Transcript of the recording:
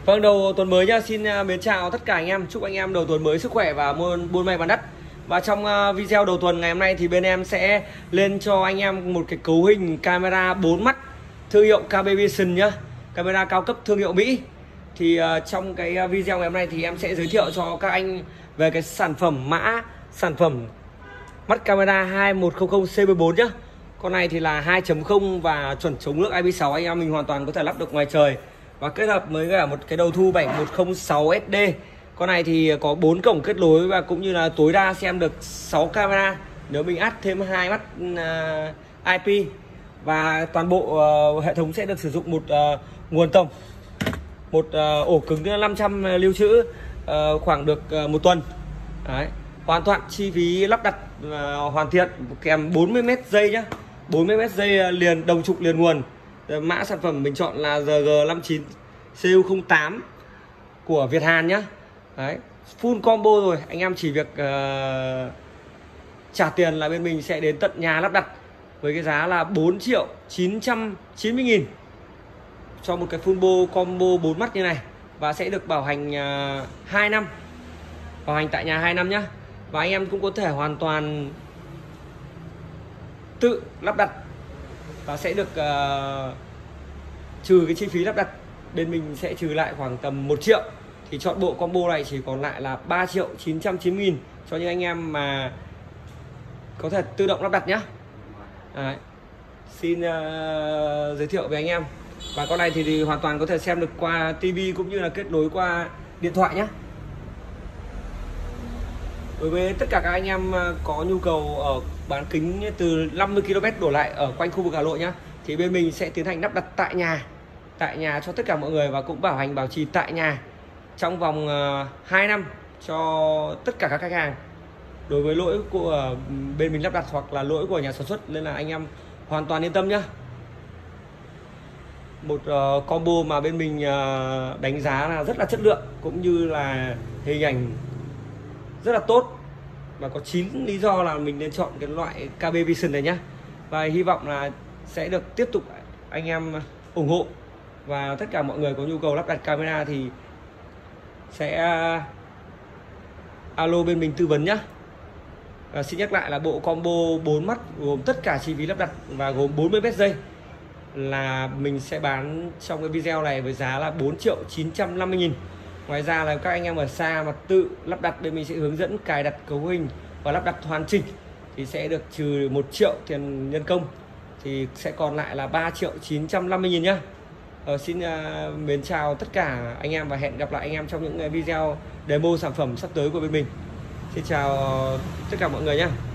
Vâng, đầu tuần mới nhá, xin mến chào tất cả anh em. Chúc anh em đầu tuần mới sức khỏe và buôn may bán đắt. Và trong video đầu tuần ngày hôm nay thì bên em sẽ lên cho anh em một cái cấu hình camera 4 mắt thương hiệu KB Vision nhá. Camera cao cấp thương hiệu Mỹ. Thì trong cái video ngày hôm nay thì em sẽ giới thiệu cho các anh về cái sản phẩm mắt camera 2100 CB4 nhá. Con này thì là 2.0 và chuẩn chống nước IP6, anh em mình hoàn toàn có thể lắp được ngoài trời. Và kết hợp với cả một cái đầu thu 7106 SD. Con này thì có 4 cổng kết nối và cũng như là tối đa xem được 6 camera nếu mình add thêm 2 mắt IP. Và toàn bộ hệ thống sẽ được sử dụng một nguồn tổng, một ổ cứng 500 lưu trữ khoảng được một tuần. Đấy. Hoàn toàn chi phí lắp đặt hoàn thiện kèm 40m dây nhá, 40m dây liền đồng trục liền nguồn. Mã sản phẩm mình chọn là RG59 CU08 của Việt Hàn nhá. Đấy, full combo rồi, anh em chỉ việc trả tiền là bên mình sẽ đến tận nhà lắp đặt với cái giá là 4.990.000 cho một cái full combo 4 mắt như này, và sẽ được bảo hành 2 năm, bảo hành tại nhà 2 năm nhá. Và anh em cũng có thể hoàn toàn tự lắp đặt và sẽ được trừ cái chi phí lắp đặt, bên mình sẽ trừ lại khoảng tầm 1 triệu. Thì chọn bộ combo này chỉ còn lại là 3.990.000 cho những anh em mà có thể tự động lắp đặt nhé. Đấy. Xin giới thiệu với anh em. Và con này thì hoàn toàn có thể xem được qua TV cũng như là kết nối qua điện thoại nhé. Đối với tất cả các anh em có nhu cầu ở bán kính từ 50 km đổ lại ở quanh khu vực Hà Nội nhá, thì bên mình sẽ tiến hành lắp đặt tại nhà cho tất cả mọi người, và cũng bảo hành bảo trì tại nhà trong vòng 2 năm cho tất cả các khách hàng. Đối với lỗi của bên mình lắp đặt hoặc là lỗi của nhà sản xuất, nên là anh em hoàn toàn yên tâm nhá. Một combo mà bên mình đánh giá là rất là chất lượng cũng như là hình ảnh rất là tốt, và có 9 lý do là mình nên chọn cái loại KB Vision này nhá. Và hy vọng là sẽ được tiếp tục anh em ủng hộ, và tất cả mọi người có nhu cầu lắp đặt camera thì sẽ alo bên mình tư vấn nhá. Xin nhắc lại là bộ combo 4 mắt gồm tất cả chi phí lắp đặt và gồm 40m dây là mình sẽ bán trong cái video này với giá là 4.950.000. Ngoài ra là các anh em ở xa mà tự lắp đặt, bên mình sẽ hướng dẫn cài đặt cấu hình và lắp đặt hoàn chỉnh thì sẽ được trừ 1 triệu tiền nhân công, thì sẽ còn lại là 3.950.000 nhá. Xin mến chào tất cả anh em và hẹn gặp lại anh em trong những video demo sản phẩm sắp tới của bên mình. Xin chào tất cả mọi người nhé.